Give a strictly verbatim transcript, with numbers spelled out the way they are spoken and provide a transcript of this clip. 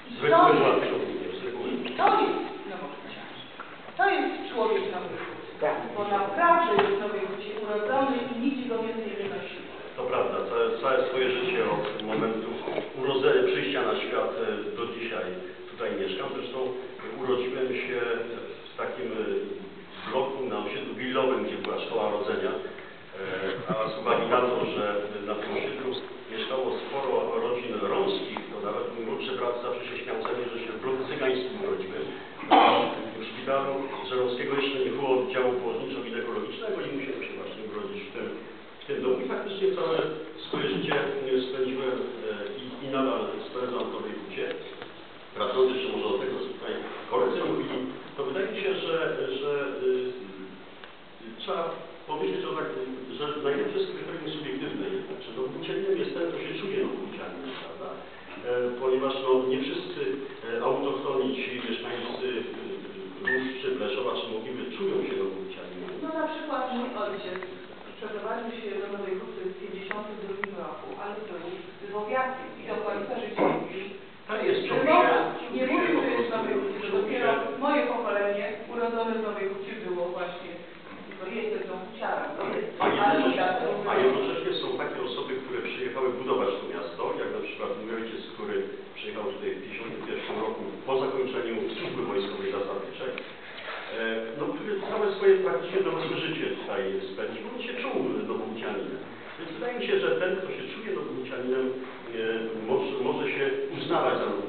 I Z to reguły jest, rzadko również, z reguły. i to jest nowochódzkianin. To jest człowiek Nowej Huty. Tak. Bo naprawdę jest w Nowej Hucie urodzony i nic go więcej nie nosiło. To prawda, całe, całe swoje życie od momentu urodzenia, przyjścia na świat do dzisiaj tutaj mieszkam. Zresztą urodziłem się w takim bloku na osiedlu willowym, gdzie była szkoła rodzenia. A z uwagi na to, że na tym osiedlu mieszkało sporo rodzin romskich, to nawet mój młodszy brat zawsze się śmiał ze mnie, że się w bloku cygańskim urodziłem. W szpitalu żeromskiego jeszcze nie było oddziału położniczo-ginekologicznego i musiałem się właśnie urodzić w tym, w tym domu. I faktycznie całe swoje życie spędziłem i, i nadal spędzam w Nowej Hucie. Wracając jeszcze może do tego, co tutaj koledzy mówili, to wydaje mi się, że, że yy, trzeba powiedzieć, że, tak, że najlepsze jest kryterium subiektywne jednak, że nowohucianinem jest ten, kto się czuje nowohucianinem, prawda? E, ponieważ no, nie wszyscy e, autochtoni, ci mieszkańcy Róż, czy Bleszowa, czy Mogiły czują się nowohucianinem. No na przykład mój ojciec przeprowadził się do Nowej Huty w pięćdziesiątym drugim roku, ale był z Bowiaty i do końca życia mówił, Tak jest, czuł się, nie mówię, że jest w Nowej Hucie, to dopiero moje pokolenie urodzone w Nowej Hucie było właśnie, to jest jedną huciarą. A jednocześnie, a jednocześnie są takie osoby, które przyjechały budować to miasto, jak na przykład mój ojciec, który przyjechał tutaj w tysiąc dziewięćset pięćdziesiątym pierwszym roku po zakończeniu służby wojskowej zasadniczej, no, który całe swoje praktycznie dorosłe życie tutaj spędził, on się czuł nowohucianinem. Więc wydaje mi się, że ten, kto się czuje nowohucianinem, może, może się uznawać za